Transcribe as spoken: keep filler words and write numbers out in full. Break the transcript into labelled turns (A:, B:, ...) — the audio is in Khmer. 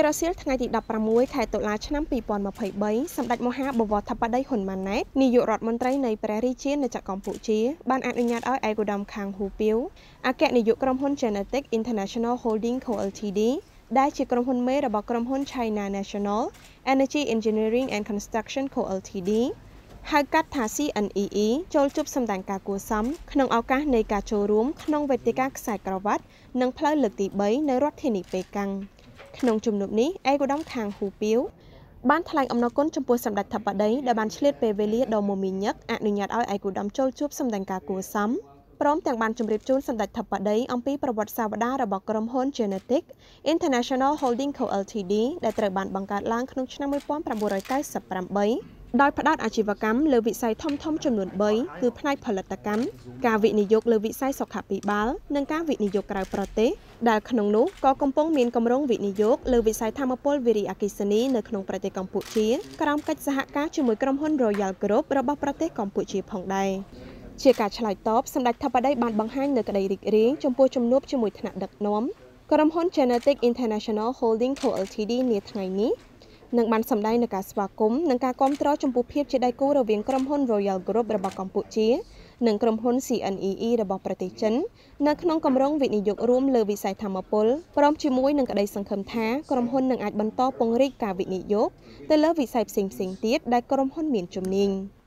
A: រសៀលថ្ងៃទី ដប់ប្រាំមួយ ខែតុលា ឆ្នាំ ពីរពាន់ម្ភៃបី សម្ដេចមហាបវរធិបតីហ៊ុនម៉ាណែត នាយករដ្ឋមន្ត្រីនៃព្រះរាជាណាចក្រកម្ពុជា បានអនុញ្ញាតឲ្យឯកឧត្តមខាងហ៊ូពាវ អគ្គនាយកក្រុមហ៊ុន Genetic International Holding Co Ltd ដែលជាក្រុមហ៊ុនមេរបស់ក្រុមហ៊ុន China National Energy Engineering and Construction Co Ltd ហៅកាត់ថា C N E E ចូលជួបសម្ដែងការគួរសមក្នុងឱកាសនៃការចូលរួមក្នុងវេទិកាខ្សែក្រវ៉ាត់និងផ្លូវលើកទី បី នៅរដ្ឋធានីប៉េកាំង ក្នុងជំនួបនេះឯកឧត្តមខាងហ៊ូពាវ បានថ្លែងអំណរគុណចំពោះសម្ដេចធិបតីដែលបានឆ្លៀតពេលវេលាដ៏មមាញឹកអនុញ្ញាតឲ្យឯកឧត្តមចូលជួបសម្ដែងការគួរសមព្រមទាំងបានជម្រាបជូនសម្ដេចធិបតីអំពីប្រវត្តិសាស្ត្រវតារបស់ក្រុមហ៊ុន Genetic International Holding Co Ltd ដែលត្រូវបានបង្កើតឡើងក្នុងឆ្នាំ một nghìn chín trăm chín mươi tám ដោយផ្ដោតអាជីវកម្មលើវិស័យធំៗចំនួន បី គឺផ្នែកផលិតកម្ម ការវិនិយោគលើវិស័យសុខាភិបាលនិងការវិនិយោគក្រៅប្រទេសដែលក្នុងនោះក៏កំពុងមានគម្រោងវិនិយោគលើវិស័យថាមពលវារីអគ្គិសនីនៅក្នុងប្រទេសកម្ពុជាក្រោមកិច្ចសហការជាមួយក្រុមហ៊ុន Royal Group របស់ប្រទេសកម្ពុជាផងដែរជាការឆ្លើយតបសម្ដេចធិបតីបានបង្ហាញនូវក្តីរីករាយចំពោះជំនួបជាមួយថ្នាក់ដឹកនាំក្រុមហ៊ុន Genetic International Holding Co Ltd នាថ្ងៃនេះនឹងបានសម្ដែងនូវការស្វាគមន៍និងការគាំទ្រចំពោះភាពជាដៃគូរវាងក្រុមហ៊ុន Royal Group របស់កម្ពុជានិងក្រុមហ៊ុន C N E E របស់ប្រទេសចិននៅក្នុងគម្រោងវិនិយោគរួមលើវិស័យថាមពលព្រមជាមួយនឹងក្តីសង្ឃឹមថាក្រុមហ៊ុននឹងអាចបន្តពង្រីកការវិនិយោគទៅលើវិស័យផ្សេងៗទៀតដែលក្រុមហ៊ុនមានជំនាញ